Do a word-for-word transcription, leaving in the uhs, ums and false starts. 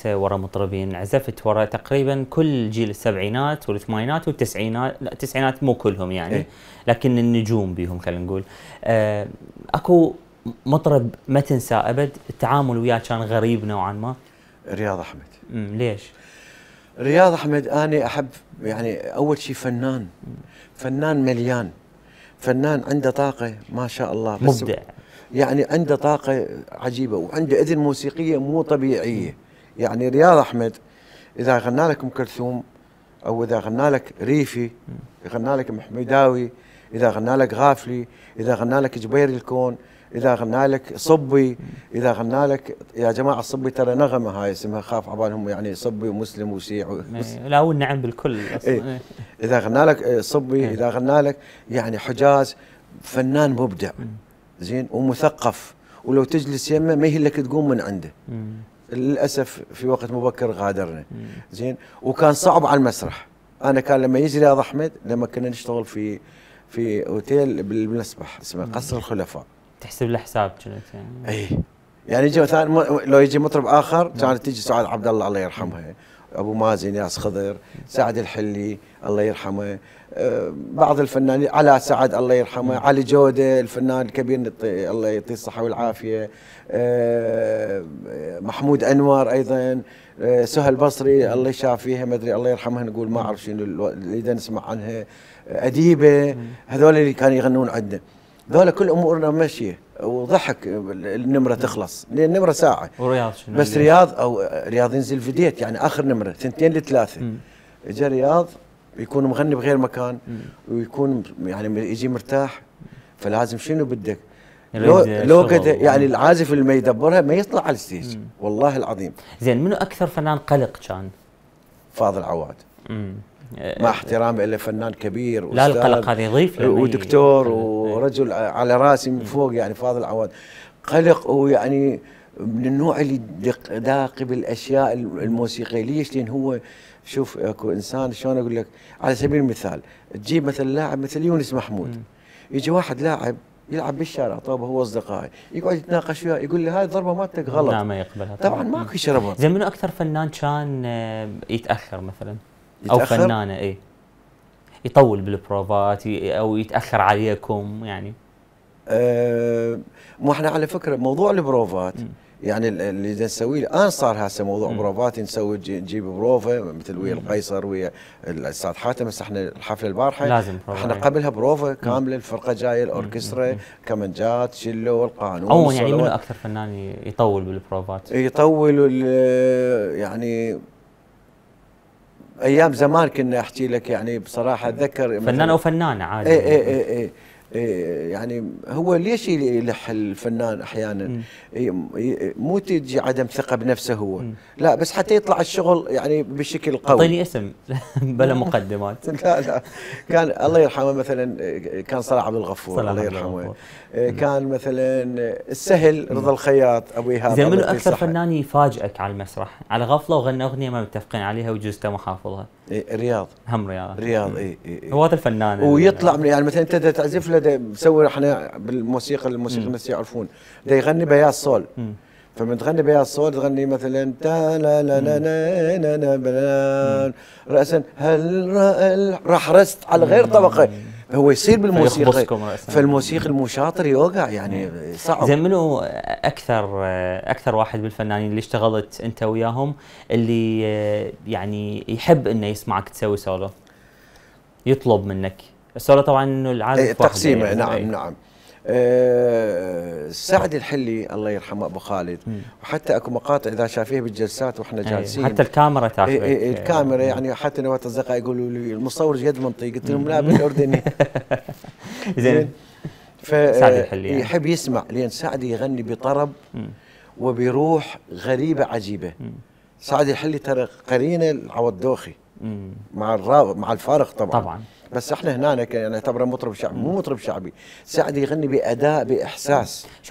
ورا مطربين، عزفت ورا تقريبا كل جيل السبعينات والثمانينات والتسعينات، لا التسعينات مو كلهم يعني إيه؟ لكن النجوم بيهم خلينا نقول. آه اكو مطرب ما تنسى ابد التعامل وياه كان غريب نوعا ما؟ رياض احمد. امم ليش؟ رياض احمد انا احب يعني اول شيء فنان، فنان مليان، فنان عنده طاقه ما شاء الله، بس مبدع يعني عنده طاقه عجيبه وعنده اذن موسيقيه مو طبيعيه. يعني رياض احمد اذا غنى لك ام كلثوم او اذا غنى لك ريفي، غنى لك محمداوي، اذا غنى لك غافلي، اذا غنى لك جبير الكون، اذا غنى لك صبي، اذا غنى لك يا جماعه الصبي ترى نغمه هاي اسمها، خاف عبالهم يعني صبي ومسلم وشيع و... لا والنعم بالكل اصلا. إيه. اذا غنى لك صبي، إيه. اذا غنى لك يعني حجاز، فنان مبدع زين ومثقف، ولو تجلس يمه ما يهلك تقوم من عنده. مم. للاسف في وقت مبكر غادرنا. زين وكان صعب على المسرح. انا كان لما يجي رياض احمد لما كنا نشتغل في في اوتيل بالمسبح اسمه قصر الخلفاء، تحسب له حساب كنت يعني؟ اي يعني يجي مثلا لو يجي مطرب اخر كانت تجي سعاد عبد الله الله يرحمها، ابو مازن، ياس خضر، سعد الحلي الله يرحمه، أه بعض الفنانين، علاء سعد الله يرحمه، علي جوده الفنان الكبير الله يعطيه الصحه والعافيه، أه محمود انور ايضا، أه سهل بصري الله يشافيها ما ادري الله يرحمها، نقول ما اعرف شنو اللي نسمع عنها، اديبه، هذول اللي كانوا يغنون عندنا، ذولا كل امورنا ماشيه وضحك النمره تخلص لان النمره ساعه. ورياض شنو؟ بس رياض او رياض ينزل فيديت يعني اخر نمره ثنتين لثلاثه. اجى رياض يكون مغني بغير مكان ويكون يعني يجي مرتاح، فلازم شنو بدك؟ لو لو كده يعني العازف اللي ما يدبرها ما يطلع على الستيج والله العظيم. زين منو اكثر فنان قلق كان؟ فاضل عواد. امم مع احترامي له فنان كبير لا القلق هذا يضيف له ودكتور ورجل على راسي من فوق يعني فاضل عواد قلق ويعني من النوع اللي داقب الاشياء الموسيقيه. ليش؟ لان هو شوف اكو انسان شلون اقول لك، على سبيل المثال تجيب مثلا لاعب مثل يونس محمود، يجي واحد لاعب يلعب بالشارع طوبه هو واصدقائه يقعد يتناقش وياه يقول له هاي الضربه مالتك غلط، لا ما يقبلها طبعا ماكو يشربها. زين منو اكثر فنان كان يتاخر مثلا؟ او يتأخر؟ فنانه اي يطول بالبروفات او يتاخر عليكم يعني؟ أه مو احنا على فكره موضوع البروفات م. يعني اللي نسويه الان صار هسه موضوع م. بروفات، نسوي نجيب بروفه مثل ويا القيصر ويا الاستاذ حاتم. بس احنا الحفله البارحه لازم احنا قبلها بروفه كامله، الفرقه جايه، الاوركسترا، كمنجات، شلو، القانون. عموما يعني منو اكثر فنان يطول بالبروفات؟ يطول يعني ايام زمان كنا احكي لك يعني بصراحه اتذكر فنان او فنانه عادي. اي اي اي, اي, اي يعني هو ليش يلح الفنان احيانا؟ مو تجي عدم ثقه بنفسه هو، م. لا بس حتى يطلع الشغل يعني بشكل قوي. اعطيني اسم بلا مقدمات. لا لا كان الله يرحمه مثلا كان صلاح عبد الغفور الله يرحمه، كان مثلا السهل رضا الخياط، ابو ايهاب. زين منو اكثر فنان يفاجئك على المسرح على غفله وغنى اغنيه ما متفقين عليها وجوز ما حافظها؟ إيه رياض. هم رياض. رياض اي اي هو هذا الفنان ويطلع من يعني مثلا انت تعزف له مسوي احنا بالموسيقى الموسيقى الناس يعرفون ده يغني بياض صول، فمن تغني بياض صول تغني مثلا تا لا لا لا لا لا لا راسا هل راح رست على غير طبقه، هو يصير بالموسيقى، فالموسيقى المشاطر يوقع يعني صعب. زين منو اكثر اكثر واحد بالفنانين اللي اشتغلت انت وياهم اللي يعني يحب انه يسمعك تسوي سولو، يطلب منك السولو؟ طبعا انه العازف تقسيمه يعني. نعم أي. نعم أه سعد الحلي الله يرحمه ابو خالد، م. وحتى اكو مقاطع اذا شافيه بالجلسات واحنا جالسين حتى الكاميرا تاخذ اي اي الكاميرا يعني حتى نوات اصدقائي يقولوا لي المصور جد منطقي، قلت لهم لا بالاردني. زين سعد الحلي يعني. يحب يسمع لان سعد يغني بطرب م. وبروح غريبه عجيبه. م. سعد الحلي ترى قرينه العوض دوخي مع الراب مع الفارق طبعا طبعا، بس احنا هنا يعني نعتبره مطرب شعبي، مو مطرب شعبي. سعد يغني باداء باحساس.